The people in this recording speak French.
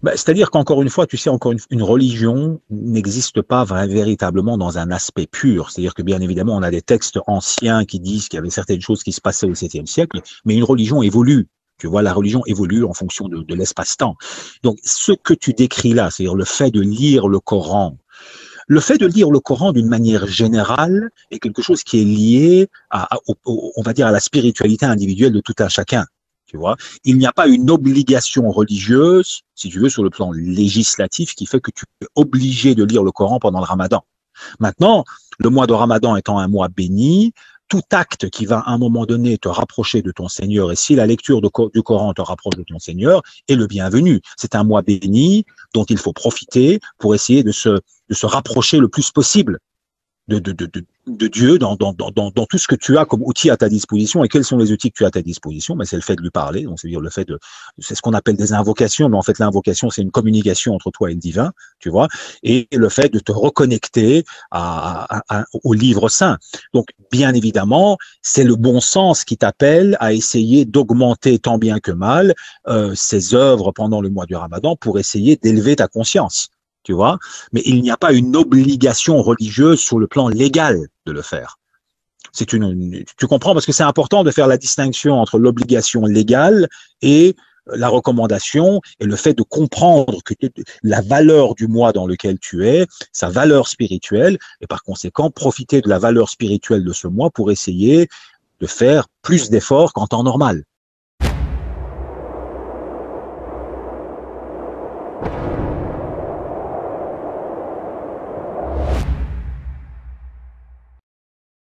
Bah, c'est-à-dire qu'encore une fois, tu sais, encore une religion n'existe pas véritablement dans un aspect pur. C'est-à-dire que bien évidemment, on a des textes anciens qui disent qu'il y avait certaines choses qui se passaient au 7e siècle, mais une religion évolue. Tu vois, la religion évolue en fonction de l'espace-temps. Donc, ce que tu décris là, c'est-à-dire le fait de lire le fait de lire le Coran d'une manière générale est quelque chose qui est lié on va dire, à la spiritualité individuelle de tout un chacun. Tu vois, il n'y a pas une obligation religieuse, si tu veux, sur le plan législatif, qui fait que tu es obligé de lire le Coran pendant le Ramadan. Maintenant, le mois de Ramadan étant un mois béni, tout acte qui va à un moment donné te rapprocher de ton Seigneur, et si la lecture du Coran te rapproche de ton Seigneur, est le bienvenu. C'est un mois béni dont il faut profiter pour essayer de se rapprocher le plus possible de Dieu dans tout ce que tu as comme outil à ta disposition. Et quels sont les outils que tu as à ta disposition? Ben, c'est le fait de lui parler. Donc, c'est-à-dire le fait c'est ce qu'on appelle des invocations, mais en fait, l'invocation, c'est une communication entre toi et le divin, tu vois, et le fait de te reconnecter au livre saint. Donc, bien évidemment, c'est le bon sens qui t'appelle à essayer d'augmenter tant bien que mal ces œuvres pendant le mois du Ramadan pour essayer d'élever ta conscience. Tu vois, mais il n'y a pas une obligation religieuse sur le plan légal de le faire. Tu comprends, parce que c'est important de faire la distinction entre l'obligation légale et la recommandation, et le fait de comprendre que la valeur du mois dans lequel tu es, sa valeur spirituelle, et par conséquent profiter de la valeur spirituelle de ce mois pour essayer de faire plus d'efforts qu'en temps normal.